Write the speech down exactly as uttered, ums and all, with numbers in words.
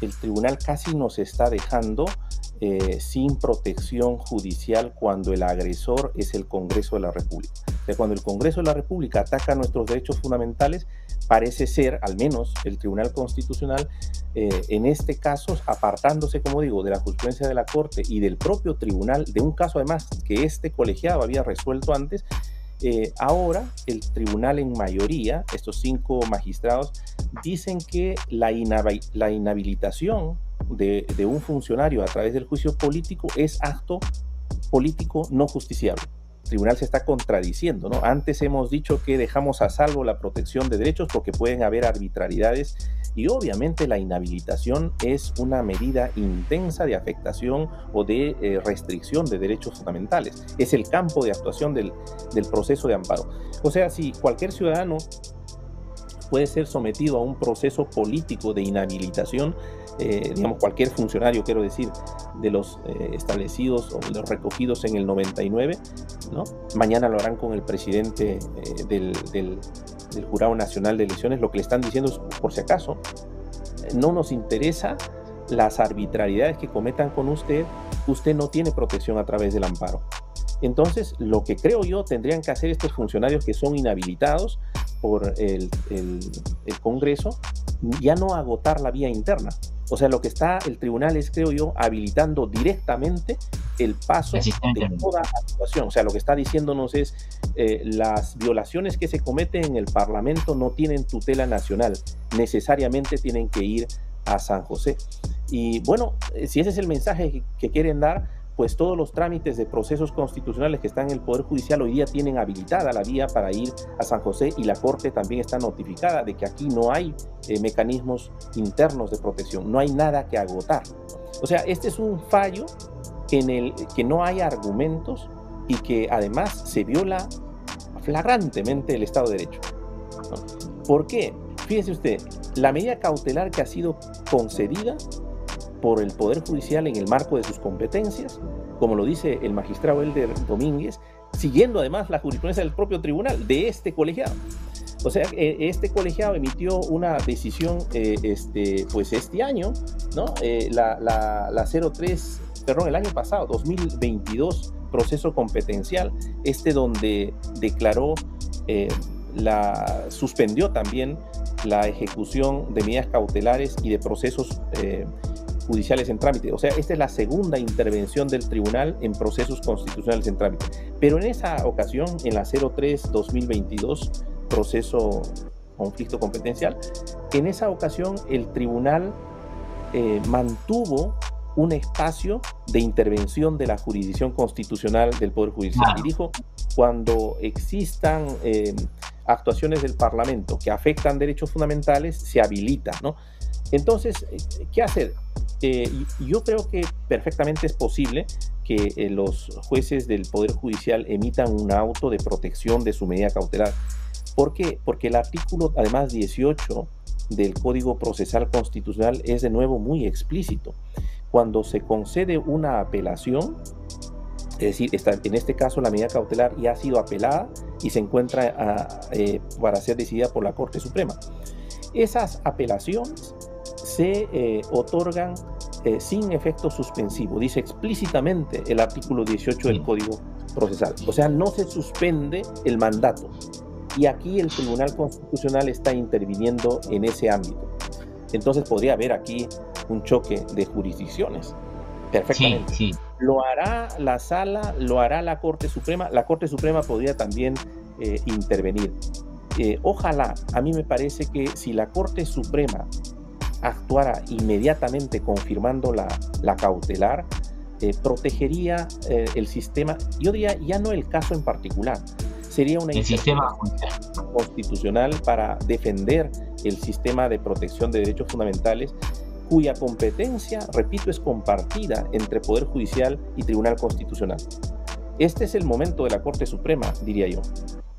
el tribunal casi nos está dejando eh, sin protección judicial cuando el agresor es el Congreso de la República. O sea, cuando el Congreso de la República ataca nuestros derechos fundamentales, parece ser, al menos el Tribunal Constitucional, eh, en este caso, apartándose, como digo, de la jurisprudencia de la Corte y del propio tribunal, de un caso además que este colegiado había resuelto antes. Eh, ahora el tribunal en mayoría, estos cinco magistrados, dicen que la, inhabi la inhabilitación de, de un funcionario a través del juicio político es acto político no justiciable. El tribunal se está contradiciendo, ¿no? Antes hemos dicho que dejamos a salvo la protección de derechos porque pueden haber arbitrariedades, y obviamente la inhabilitación es una medida intensa de afectación o de eh, restricción de derechos fundamentales. Es el campo de actuación del, del proceso de amparo. O sea, si cualquier ciudadano puede ser sometido a un proceso político de inhabilitación, eh, digamos cualquier funcionario, quiero decir, de los eh, establecidos o de los recogidos en el noventa y nueve, ¿no? Mañana lo harán con el presidente eh, del, del, del Jurado Nacional de Elecciones. Lo que le están diciendo es, por si acaso, no nos interesa las arbitrariedades que cometan con usted, usted no tiene protección a través del amparo. Entonces, lo que creo yo tendrían que hacer estos funcionarios que son inhabilitados por el, el, el Congreso, ya no agotar la vía interna. O sea, lo que está el tribunal es, creo yo, habilitando directamente el paso de toda actuación. O sea, lo que está diciéndonos es eh, las violaciones que se cometen en el Parlamento no tienen tutela nacional, necesariamente tienen que ir a San José. Y bueno, si ese es el mensaje que, que quieren dar, pues todos los trámites de procesos constitucionales que están en el Poder Judicial hoy día tienen habilitada la vía para ir a San José, y la Corte también está notificada de que aquí no hay eh, mecanismos internos de protección, no hay nada que agotar. O sea, este es un fallo en el que no hay argumentos y que además se viola flagrantemente el Estado de Derecho, ¿no? ¿Por qué? Fíjese usted, la medida cautelar que ha sido concedida por el Poder Judicial en el marco de sus competencias, como lo dice el magistrado Elder Domínguez, siguiendo además la jurisprudencia del propio tribunal, de este colegiado. O sea, este colegiado emitió una decisión eh, este, pues este año, ¿no? Eh, la, la, la cero tres, perdón, el año pasado, dos mil veintidós, proceso competencial, este donde declaró, eh, la, suspendió también la ejecución de medidas cautelares y de procesos eh, judiciales en trámite. O sea, esta es la segunda intervención del tribunal en procesos constitucionales en trámite. Pero en esa ocasión, en la cero tres dos mil veintidós, proceso conflicto competencial, en esa ocasión el tribunal eh, mantuvo un espacio de intervención de la jurisdicción constitucional del Poder Judicial. Ah. Y dijo, cuando existan eh, actuaciones del Parlamento que afectan derechos fundamentales, se habilita, ¿no? Entonces, ¿qué hacer? Eh, yo creo que perfectamente es posible que eh, los jueces del Poder Judicial emitan un auto de protección de su medida cautelar. ¿Por qué? Porque el artículo, además, dieciocho del Código Procesal Constitucional es de nuevo muy explícito. Cuando se concede una apelación, es decir, está, en este caso la medida cautelar ya ha sido apelada y se encuentra a, eh, para ser decidida por la Corte Suprema. Esas apelaciones se eh, otorgan eh, sin efecto suspensivo, dice explícitamente el artículo dieciocho del Código Procesal. O sea, no se suspende el mandato. Y aquí el Tribunal Constitucional está interviniendo en ese ámbito. Entonces podría haber aquí un choque de jurisdicciones. Perfectamente. Sí, sí. Lo hará la Sala, lo hará la Corte Suprema. La Corte Suprema podría también eh, intervenir. Eh, ojalá, a mí me parece que si la Corte Suprema actuara inmediatamente confirmando la, la cautelar, eh, protegería eh, el sistema. Yo diría, ya no el caso en particular, sería una el sistema constitucional para defender el sistema de protección de derechos fundamentales, cuya competencia, repito, es compartida entre Poder Judicial y Tribunal Constitucional. Este es el momento de la Corte Suprema, diría yo.